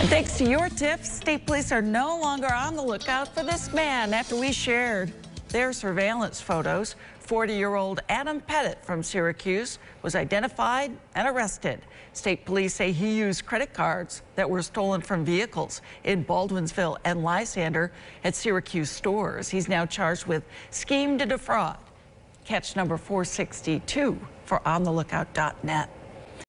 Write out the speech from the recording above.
And thanks to your tips, state police are no longer on the lookout for this man after we shared their surveillance photos. 40-year-old Adam Pettit from Syracuse was identified and arrested. State police say he used credit cards that were stolen from vehicles in Baldwinsville and Lysander at Syracuse stores. He's now charged with scheme to defraud. Catch number 462 for OnTheLookout.net.